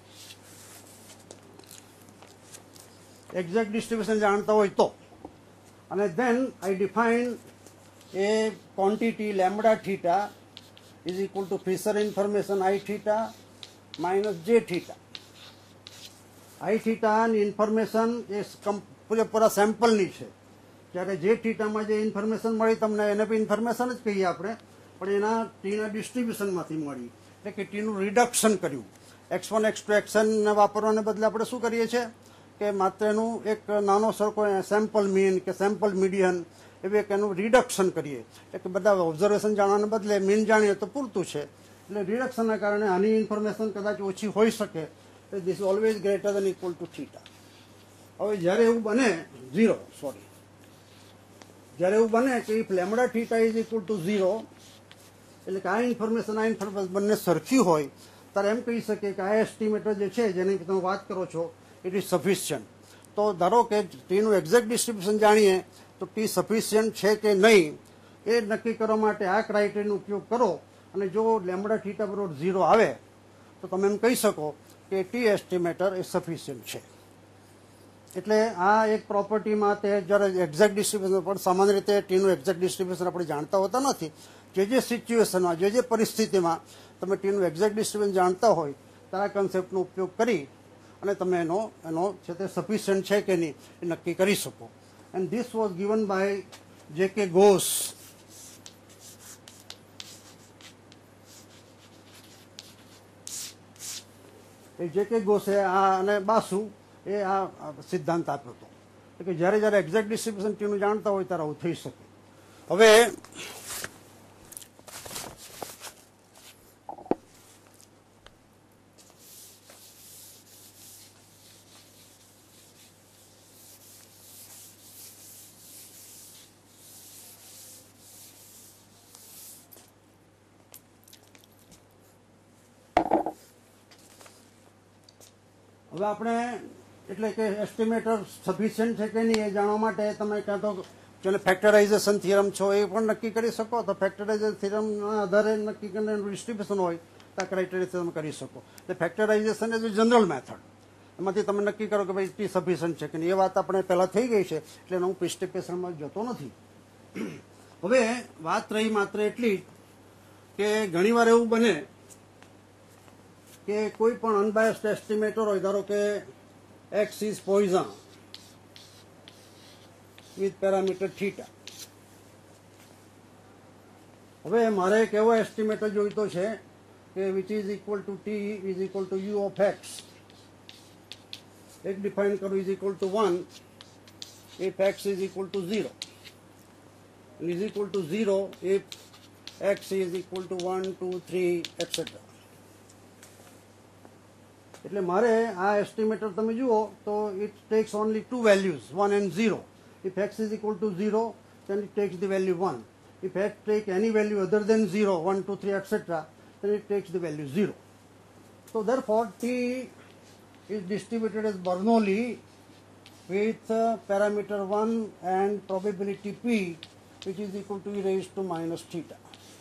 Exact distribution જાણતા હોય તો, અને then I define a quantity lambda theta is equal to Fisher information I theta minus j theta. I theta ની information એ પૂરેપૂરા સેમ્પલની છે, જ્યારે જે થીટામાં જે ઇન્ફોર્મેશન મળી તમને એને બી ઇન્ફોર્મેશન જ કહીએ આપણે, પણ એના ટીના ડિસ્ટ્રીબ્યુશનમાંથી મળી, એટલે કે ટીનું રિડક્શન કર્યું. એક્સ વન એક્સ ટુ એક્સનને વાપરવાને બદલે આપણે શું કરીએ છીએ કે માત્ર એનું એક નાનો સરખો સેમ્પલ મીન કે સેમ્પલ મીડિયન એવી એક એનું રિડક્શન કરીએ, એટલે બધા ઓબ્ઝર્વેશન જાણવાને બદલે મીન જાણીએ તો પૂરતું છે. એટલે રિડક્શનના કારણે આની ઇન્ફોર્મેશન કદાચ ઓછી હોઈ શકે, this is always greater than equal to theta. હવે જ્યારે એવું બને ઝીરો સોરી જ્યારે એવું બને કે if lambda theta is equal to zero, એટલે કે આ ઇન્ફોર્મેશન આ ઇન્ફોર્મેશન બંને સરખી હોય, ત્યારે એમ કહી શકીએ કે આ એસ્ટિમેટર જે છે જેની તમે વાત કરો છો ઇટ ઇઝ સફિશિયન્ટ. તો ધારો કે ટીનું એક્ઝેક્ટ ડિસ્ટ્રીબ્યુશન જાણીએ તો ટી સફિશિયન્ટ છે કે નહીં એ નક્કી કરવા માટે આ ક્રાઇટેરિયાનો ઉપયોગ કરો, અને જો લેમ્બડા થીટા બરોબર ઝીરો આવે તો તમે એમ કહી શકો કે ટી એસ્ટિમેટર એ સફિશિયન્ટ છે. એટલે આ એક પ્રોપર્ટીમાં તે જ્યારે એક્ઝેક્ટ ડિસ્ટ્રીબ્યુશન, પણ સામાન્ય રીતે ટીનું એક્ઝેક્ટ ડિસ્ટ્રીબ્યુશન આપણે જાણતા હોતા નથી. જે જે સિચ્યુએશનમાં જે જે પરિસ્થિતિમાં તમે ટીનું એક્ઝેક્ટ ડિસ્ટ્રીબ્યુશન જાણતા હોય ત્યારે આ કન્સેપ્ટનો ઉપયોગ કરી અને તમે એનો એનો છે તે સફિશિયન્ટ છે કે નહીં એ નક્કી કરી શકો. And this was given by J K ઘોષ. એ જે કે ઘોષે આ અને બાસુ એ આ સિદ્ધાંત આપ્યો હતો કે જ્યારે જ્યારે એક્ઝેક્ટ ડિસ્ટ્રીબ્યુશન ટીનું જાણતા હોય ત્યારે આવું થઈ શકે. હવે હવે આપણે એટલે કે એસ્ટિમેટર સફિશિયન્ટ છે કે નહીં એ જાણવા માટે તમે કાં તો જેને ફેક્ટરાઇઝેશન થિયરમ છો એ પણ નક્કી કરી શકો, તો ફેક્ટરાઇઝેશન થિયરમના આધારે નક્કી કરીને ડિસ્ટ્રીબ્યુશન હોય તો આ ક્રાઇટેરિયા તમે કરી શકો. એટલે factorization as a general method, એમાંથી તમે નક્કી કરો કે ભાઈ ટી સફિશિયન્ટ છે કે નહીં. એ વાત આપણે પહેલાં થઈ ગઈ છે એટલે હું પ્રિસ્ટિપેશનમાં જતો નથી. હવે વાત રહી માત્ર એટલી કે ઘણીવાર એવું બને કે કોઈ પણ અનબાયસ્ડ એસ્ટિમેટર હોય, ધારો કે X is Poisson with parameter theta. હવે મારે એક એવો એસ્ટિમેટર જોઈતો છે કે which is equal to T is equal to U of X. એક ડિફાઇન કરું is equal to one if x is equal to zero, and is equal to zero if x is equal to one, two, three, et cetera. એટલે મારે આ એસ્ટિમેટર તમે જુઓ તો it takes only two values, one and zero. If x is equal to zero, then it takes the value one. If x takes any value other than zero, one, two, three, et cetera, then it takes the value zero. So therefore, T is distributed as Bernoulli with uh, parameter one and probability P, which is equal to e raised to minus theta.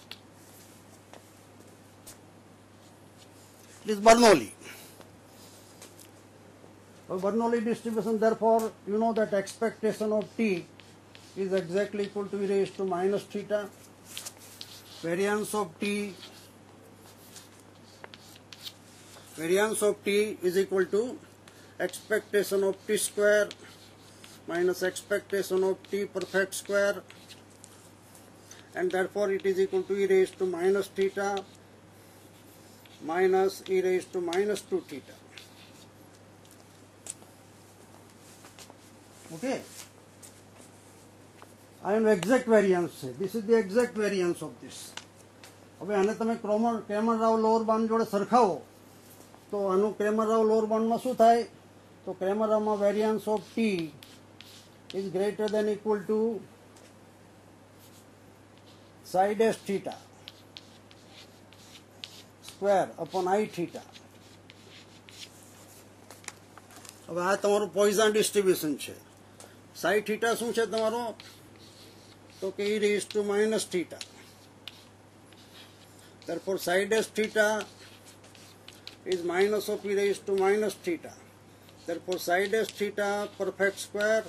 It is Bernoulli. So Bernoulli distribution, therefore, you know that expectation of T is exactly equal to e raised to minus theta. Variance of T, variance of T is equal to expectation of T square minus expectation of T perfect square, and therefore it is equal to e raised to minus theta minus e raised to minus two theta. Okay, I am exact variance. This is the exact variance of this. હવે આને તમે Cramer Cramer Rao lower bound જોડે સરખાવો તો આનું Cramer Rao lower બાઉન્ડમાં શું થાય? તો ક્રેમર રાવમાં variance of T is greater than equal to psi dash theta square upon I theta. હવે આ તમારું પોઈઝન ડિસ્ટ્રીબ્યુશન છે. સાઈ થીટા શું છે તમારો? તો કે e raised to minus theta. Therefore psi dash theta is minus of e raised to minus theta. Therefore psi dash theta perfect square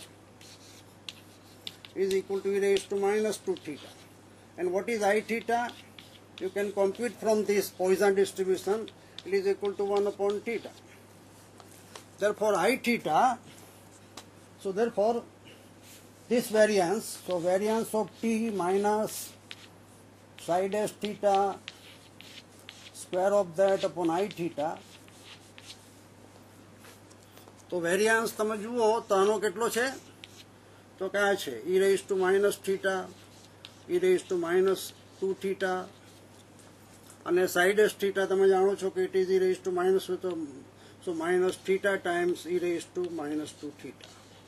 is equal to e raised to minus two theta. And what is I theta? You can compute from this Poisson distribution. It is equal to one upon theta. Therefore I theta, so therefore this variance, so variance of t minus psi dash theta square of that upon I theta. તો variance તમે જુઓ તો આનો કેટલો છે? તો કયા છે? e raised to minus theta, e raised to minus two theta, અને psi dash theta તમે જાણો છો કે it is e raised to minus with a, so minus theta times e raised to minus two theta.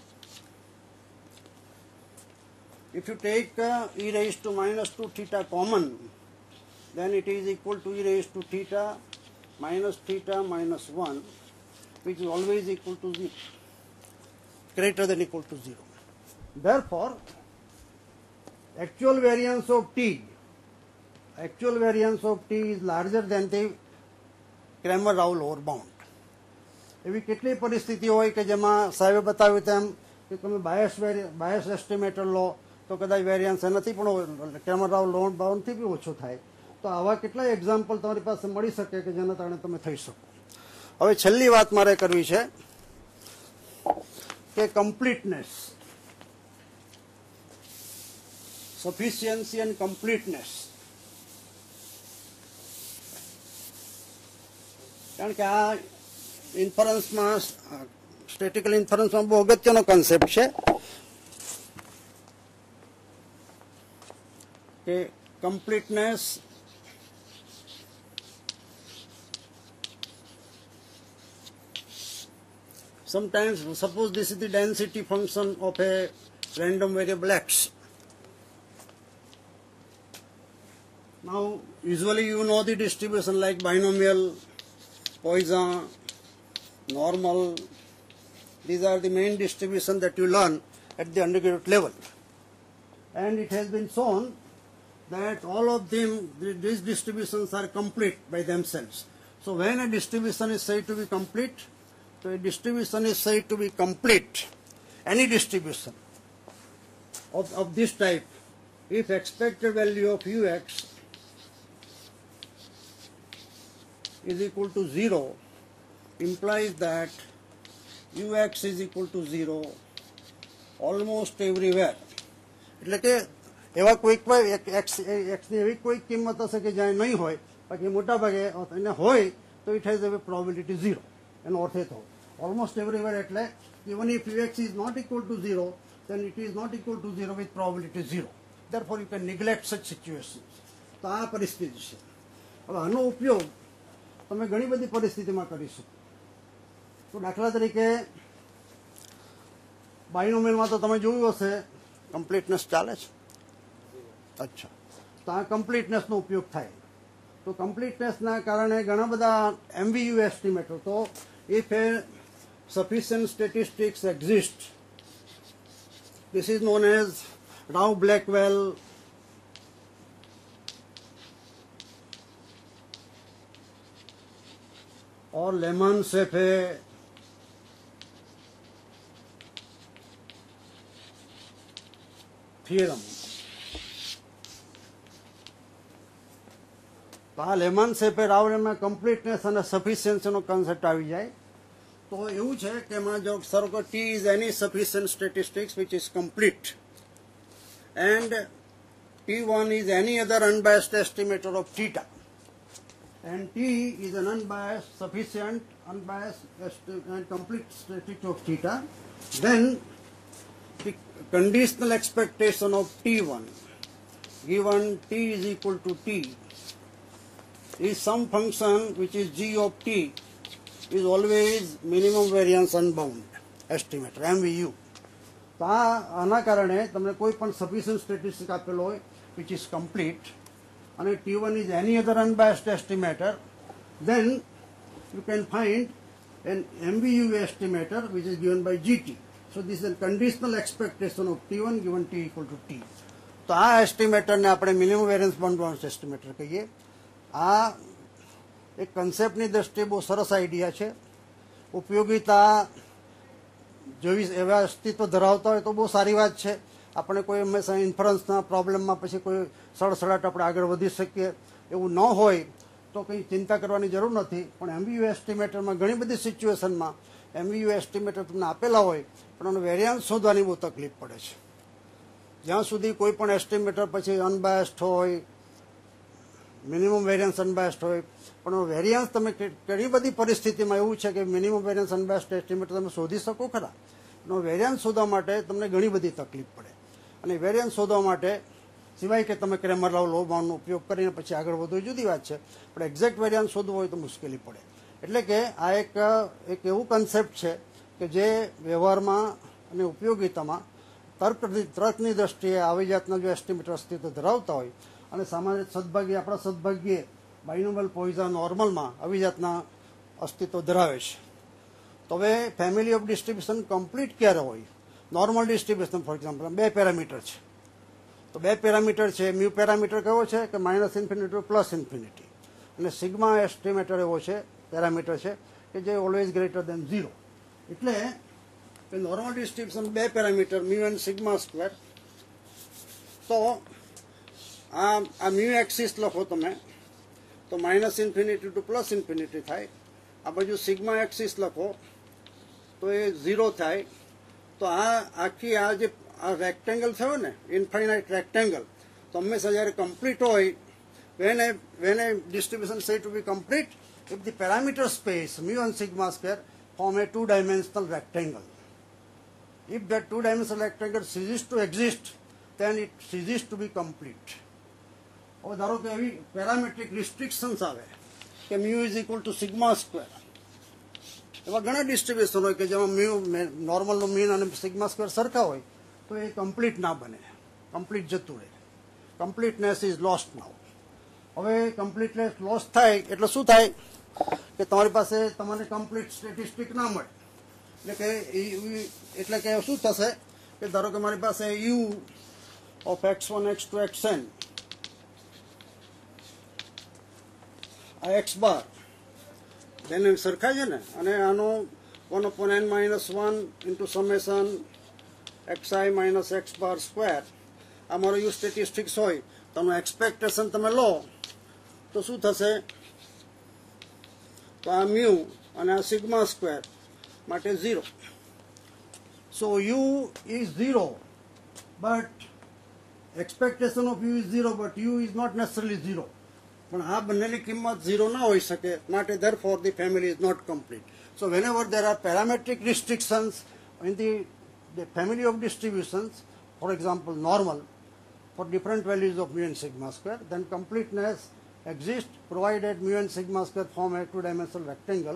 If you take uh, e raised to minus two theta common, then it is equal to e raised to theta minus theta minus one, which is always equal to zero, greater than equal to zero. Therefore, actual variance of t, actual variance of t is larger than the Cramer-Rao lower bound. એવી કેટલી પરિસ્થિતિ હોય કે જેમાં સાહેબે બતાવ્યું તેમ કે તમે બાયસ બાયસ એસ્ટિમેટર લો તો કદાચ વેરિયન્સ નથી પણ Cramer-Rao લોઅર બાઉન્ડથી બી ઓછો થાય. તો આવા કેટલા એક્ઝામ્પલ તમારી પાસે મળી શકે કે જેના કારણે તમે થઈ શકો. હવે છેલ્લી વાત મારે કરવી છે કે કમ્પ્લીટનેસ, sufficiency and completeness. કારણ કે આ ઇન્ફરન્સમાં સ્ટેટિકલ ઇન્ફરન્સમાં બહુ અગત્યનો કન્સેપ્ટ છે કે completeness sometimes suppose this is the density function of a random variable x. Now usually you know the distribution like binomial, Poisson, normal. These are the main distribution that you learn at the undergraduate level, and it has been shown that all of them, these distributions are complete by themselves. So when a distribution is said to be complete, so a distribution is said to be complete, any distribution of, of this type, if expected value of ux is equal to zero, implies that ux is equal to zero almost everywhere. એટલે કે એવા કોઈક x ની એવી કોઈ કિંમત હશે કે જ્યાં નહીં હોય, બાકી મોટા ભાગે એને હોય તો it has a probability zero. એનો અર્થ એ થયો almost everywhere એટલે even if ux is not equal to zero, then it is not equal to zero with probability zero. Therefore you can neglect such situations. તો આ પરિસ્થિતિ છે. હવે આનો ઉપયોગ તમે ઘણી બધી પરિસ્થિતિમાં કરી શકો. તો દાખલા તરીકે બાયનોમિયલમાં તો તમે જોયું હશે કમ્પ્લીટનેસ ચાલે છે. અચ્છા, તો આ કમ્પ્લીટનેસનો ઉપયોગ થાય. તો કમ્પ્લીટનેસના કારણે ઘણા બધા એમવીયુ એસ્ટિમેટર, તો if a sufficient statistics exist, this is known as Rao-Blackwell or Lemon-Cephei theorem. તો આ લેમન સેફે રાવલેમાં કમ્પ્લીટનેસ અને સફિશિયન્સીનો કન્સેપ્ટ આવી જાય. તો એવું છે કે એમાં જો સર્કો T is any sufficient statistics which is complete and T one is any other unbiased estimator of theta, and T is an unbiased, sufficient, unbiased and complete statistic of theta, then the conditional expectation of T one given T is equal to T is some function which is g of T is always minimum variance unbound estimator, M V U. તો આ આના કારણે તમને કોઈ પણ sufficient statistic આપેલો હોય which is complete and T one is any other unbiased estimator, then you can find an M V U estimator which is given by G T. So this is a conditional expectation of T one given T equal to T. તો આ એસ્ટિમેટરને આપણે minimum variance bound એસ્ટિમેટર કહીએ. આ એક કન્સેપ્ટની દ્રષ્ટિએ બહુ સરસ idea છે. ઉપયોગિતા જેવી એવા અસ્તિત્વ ધરાવતા હોય તો બહુ સારી વાત છે. આપણે કોઈ હંમેશા ઇન્ફરન્સના પ્રોબ્લેમમાં પછી કોઈ સડસડાટ આપણે આગળ વધી શકીએ એવું ન હોય તો કંઈ ચિંતા કરવાની જરૂર નથી. પણ એમવીયુ એસ્ટિમેટરમાં ઘણી બધી સિચ્યુએશનમાં એમવીયુ એસ્ટિમેટર તમને આપેલા હોય પણ એનો વેરિયન્સ શોધવાની બહુ તકલીફ પડે છે. જ્યાં સુધી કોઈ પણ એસ્ટિમેટર પછી અનબાયસ્ડ હોય, મિનિમમ વેરિયન્સ અનબાયસ્ડ હોય, પણ વેરિયન્સ તમે ઘણી બધી પરિસ્થિતિમાં એવું છે કે મિનિમમ વેરિયન્સ અનબાયસ્ડ એસ્ટિમેટર તમે શોધી શકો ખરા. એનો વેરિયન્સ શોધવા માટે તમને ઘણી બધી તકલીફ પડે અને વેરિયન્સ શોધવા માટે સિવાય કે તમે ક્રેમર રાવ લો બાઉન્ડનો ઉપયોગ કરીને પછી આગળ વધવું જુદી વાત છે, પણ એક્ઝેક્ટ વેરિયન્સ શોધવું હોય તો મુશ્કેલી પડે. એટલે કે આ એક એક એવું કન્સેપ્ટ છે કે જે વ્યવહારમાં અને ઉપયોગિતામાં તર્ક તર્કની દ્રષ્ટિએ આવી જાતના જો એસ્ટિમેટર અસ્તિત્વ ધરાવતા હોય અને સામાન્ય સદભાગ્યે આપણા સદભાગ્યે બાયનોમિયલ પોઈઝન નોર્મલમાં આવી જાતના અસ્તિત્વ ધરાવે છે. તો હવે ફેમિલી ઓફ ડિસ્ટ્રીબ્યુશન કમ્પ્લીટ ક્યારે હોય? નોર્મલ ડિસ્ટ્રીબ્યુશન ફોર એક્ઝામ્પલ બે પેરામીટર છે. તો બે પેરામીટર છે. મ્યુ પેરામીટર કયો છે કે માઇનસ ઇન્ફિનિટી પ્લસ ઇન્ફિનિટી, અને સિગ્મા એસ્ટિમેટર એવો છે પેરામીટર છે કે જે ઓલવેઝ ગ્રેટર દેન ઝીરો. એટલે કે નોર્મલ ડિસ્ટ્રીબ્યુશન બે parameter mu and sigma square. તો આ આ મ્યુ એક્સિસ લખો તમે તો minus infinity to plus infinity થાય. આ બાજુ સિગ્મા એક્સિસ લખો તો એ ઝીરો થાય. તો આ આખી આ જે આ રેક્ટેંગલ થયો ને ઇન્ફાઇનાઇટ રેક્ટેંગલ, તો હંમેશા જ્યારે કમ્પ્લીટ હોય when a when a distribution say to be complete if the parameter space mu and sigma square form a two dimensional rectangle. If that two dimensional rectangle ceases to exist, then it ceases to be complete. હવે ધારો કે એવી parametric restrictions આવે કે mu is equal to sigma square. એવા ઘણા distribution હોય કે જેમાં મ્યુ નોર્મલનો મીન અને સિગ્મા સ્ક્વેર સરખા હોય તો એ કમ્પ્લીટ ના બને, કમ્પ્લીટ જતું રહે. Completeness is lost now. હવે કમ્પ્લીટનેસ લોસ થાય એટલે શું થાય કે તમારી પાસે તમને કમ્પ્લીટ સ્ટેટિસ્ટિક ના મળે. એટલે કે એટલે કે શું થશે કે ધારો કે મારી પાસે U of X one X two X N આ એક્સ બાર બેને સરખા છે ને, અને આનો one upon N minus one into summation X I minus X bar square આ મારો યુ સ્ટેટિસ્ટિક્સ હોય તો આનું એક્સપેક્ટેશન તમે લો તો શું થશે? તો આ મ્યુ અને આ સિગ્મા સ્ક્વેર માટે zero. So U is zero but expectation of U is zero but U is not necessarily zero. પણ આ બંનેની કિંમત ઝીરો ના હોઈ શકે, માટે therefore the family is not complete. So whenever there are parametric restrictions in the, the family of distributions, for example normal, for different values of mu and sigma square, then completeness exists provided mu and sigma square form a two-dimensional rectangle.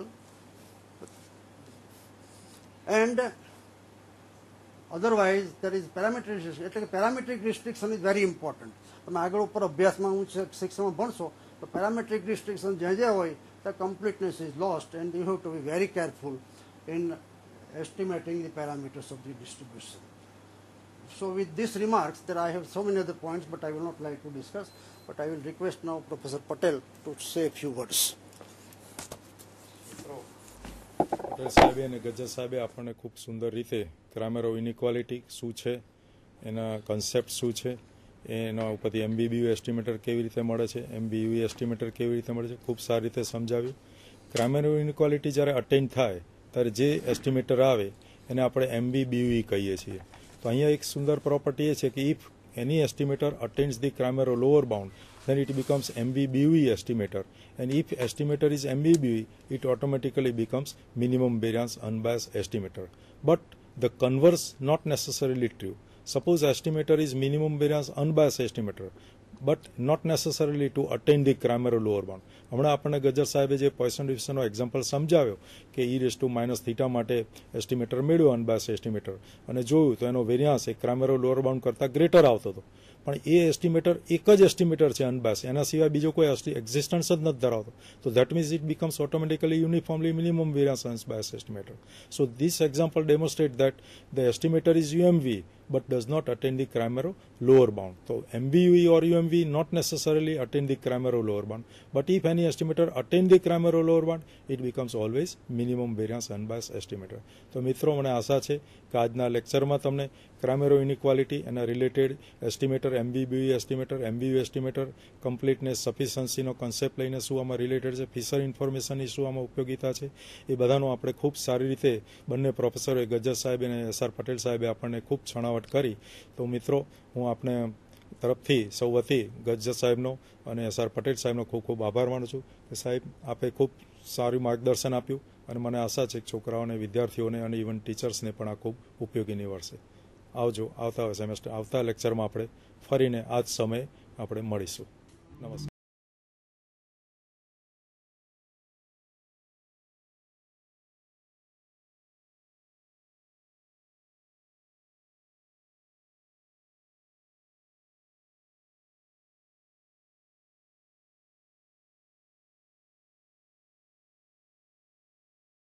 And otherwise there is parametric restriction. એટલે કે parametric restriction is very important. તમે આગળ ઉપર અભ્યાસમાં હું શિક્ષણમાં ભણશો તો parametric restriction જે જે હોય the completeness is lost and you have to be very careful in estimating the parameters of the distribution. So with these remarks, there I have so many other points, but I will not like to discuss. But I will request now Professor Patel to say a few words. Patel સાહેબે અને ગજ્જર સાહેબે આપણને ખૂબ સુંદર રીતે ક્રામેર of inequality શું છે, એના concept શું છે, એના ઉપરથી એમબીબીયુ એસ્ટિમેટર કેવી રીતે મળે છે, એમબીયુ એસ્ટિમેટર કેવી રીતે મળે છે, ખૂબ સારી રીતે સમજાવ્યું. ક્રામેર ઓફ ઇનઇક્વાલિટી જ્યારે અટેન થાય ત્યારે જે એસ્ટિમેટર આવે એને આપણે એમબીબીયુ કહીએ છીએ. તો અહીંયા એક સુંદર પ્રોપર્ટી એ છે કે if any estimator attains the Cramér lower bound, then it becomes M B B U E estimator, and if estimator is M B B U E, it automatically becomes minimum variance unbiased estimator. But the converse not necessarily true. Suppose estimator is minimum variance unbiased estimator, but not necessarily to attain the Cramer Rao lower bound. હમણાં આપણને ગજ્જર સાહેબે જે Poisson ડિસ્ટ્રીબ્યુશનનો example સમજાવ્યો કે e raise to minus theta માટે estimator મેળવ્યો અનબાયસ એસ્ટિમેટર અને જોયું તો એનો વેરિયાન્સ એક ક્રાઇમ એરર લોઅર બાઉન્ડ કરતાં ગ્રેટર આવતો હતો. પણ એ એસ્ટિમેટર એક જ એસ્ટિમેટર છે અનબાયસ, એના સિવાય બીજો કોઈ એક્ઝિસ્ટન્સ જ નથી ધરાવતો. તો that means it becomes automatically uniformly minimum variance unbias estimator. So this example demonstrate that the estimator is UMV but does not attain the crime error lower bound. So M B U E or U M V not necessarily attain the crime error lower bound, but if any estimator attain the crime error lower bound, it becomes always minimum variance unbiased estimator. તો મિત્રો મને આશા છે કે આજના લેક્ચરમાં તમને Cramer Rao inequality એના related estimator M B B U estimator M B U estimator completeness સફિશન્સીનો કોન્સેપ્ટ લઈને શું આમાં રિલેટેડ છે, ફિશર ઇન્ફોર્મેશનની શું આમાં ઉપયોગિતા છે, એ બધાનો આપણે ખૂબ સારી રીતે બંને પ્રોફેસરોએ ગજ્જર સાહેબ અને એસ આર પટેલ સાહેબે આપણને ખૂબ છણાવટ કરી. તો મિત્રો હું આપને તરફથી સૌ વતી ગજ્જર સાહેબનો અને એસ આર પટેલ સાહેબનો ખૂબ ખૂબ આભાર માનું છું કે સાહેબ આપે ખૂબ સારું માર્ગદર્શન આપ્યું અને મને આશા છે કે છોકરાઓને, વિદ્યાર્થીઓને અને ઇવન ટીચર્સને પણ આ ખૂબ ઉપયોગી નીવડશે. આવજો. આવતા સેમેસ્ટર આવતા લેક્ચરમાં આપણે ફરીને આ જ સમયે આપણે મળીશું. નમસ્કાર.